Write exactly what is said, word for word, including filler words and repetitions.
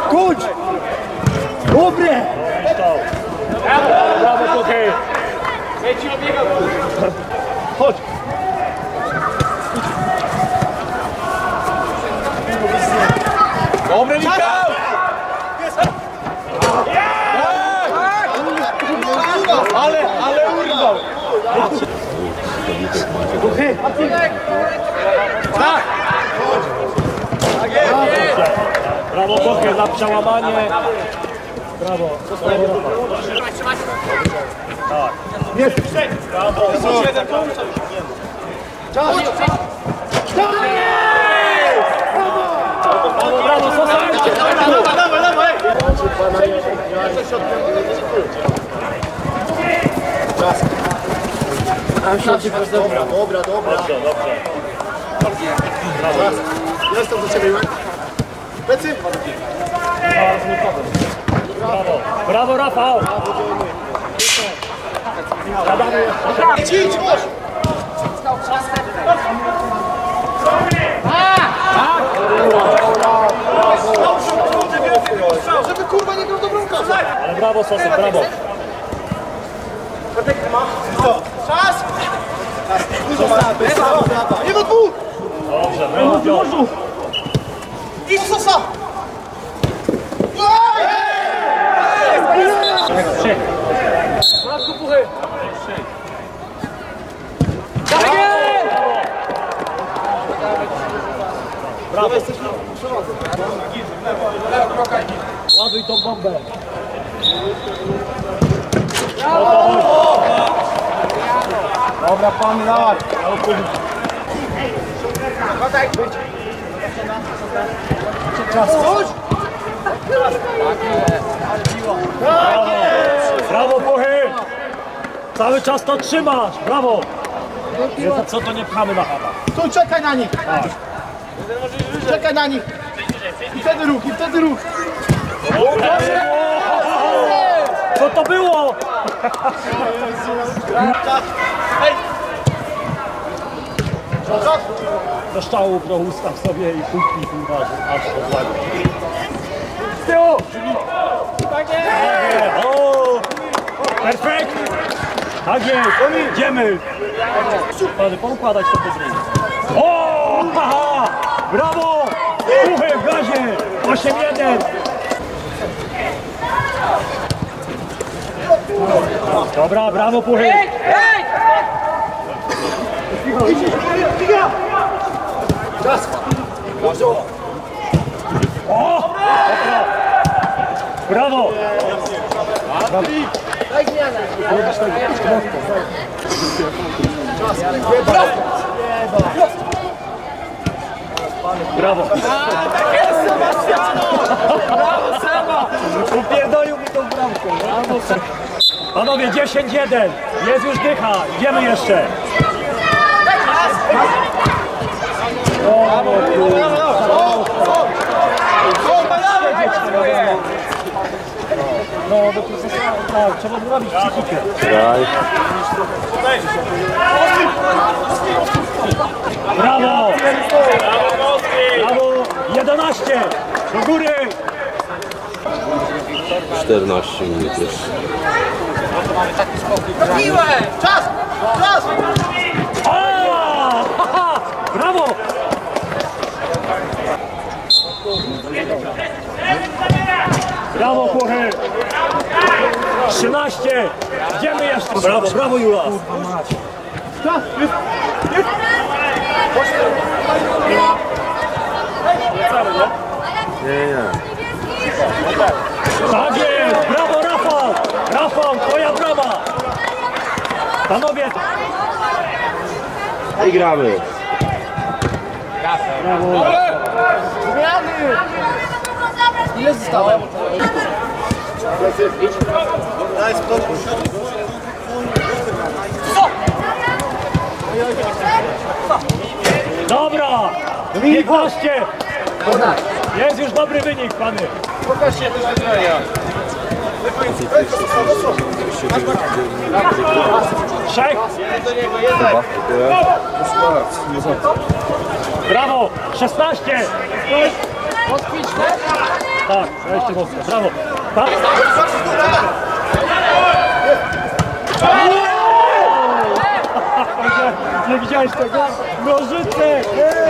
Kończ! Dobre! Brawo, Kuchy! Chodź! Dobre, Michał! Ale, ale urwał! Kuchy! Tak! Brawo, Kuchy, za przełamanie! Brawo! Tak. Jest! Brawo! Czas! Brawo, brawo, Sosa! Dawaj, dawaj, dawaj! Czas! Dobra, dobra, dobra. Dobrze, dobrze. Czas! Jestem do ciebie, Iwan. Plecy! Brawo, brawo, Rafał! Zadamy jeszcze. Idź, idź, chodź! Żeby kurwa nie grał dobrą kasę. Ale brawo, Sosy, brawo! Czas! Nie do dwóch! Dobrze, brawo, Piotr! Idź, Sosa! Trzy. Brawo! Ładuj tą bombę! Dobra, pan, dawaj! Czas! Chodź! Brawo! Brawo, Puchy! Cały czas to trzymasz! Brawo! Nie, za co to nie pchamy na chata? Tu czekaj na nich! Tak. Czekaj na nich! I wtedy ruch, i wtedy ruch! Co to było? Do szczału pro ustaw sobie i kupi kurwa, aż odwagi. Z tyłu! Tak jest! O! Perfekt! Tak jest! Idziemy! Panie, poukładać to podróż. O! Haha! Brawo! Puchy w gazie! osiem jeden! Dobra, brawo, Puchy! Czas! O! Dobra. Brawo! Daj zmianę! Brawo! Brawo, Seba! Upierdolił mi tą bramkę. Brawo, Seba! Panowie, dziesięć jeden! Jest już dycha! Idziemy jeszcze! O, no, bo to tak, trzeba zrobić psychikę. Brawo! Brawo! jedenaście! Do góry! czternaście minut jeszcze. Czas! Czas! O! Haha! Brawo! Brawo, Puchy! trzynaście! Idziemy jeszcze! Brawo, brawo, Jula! Czas! Jest! Jest! Nie, nie. Tak jest! Brawo, Rafał! Rafał, twoja brama! Panowie! I gramy. Brawo! Zmiany! Ile zostało? Daj spokój. Dobra! piętnaście! Jest już dobry wynik, pany! Pokaż się też wygrania. Trzech! Brawo! szesnaście! tak, jeszcze mocno, brawo. Tak. Nie widziałeś tego? Nożyce! Hej!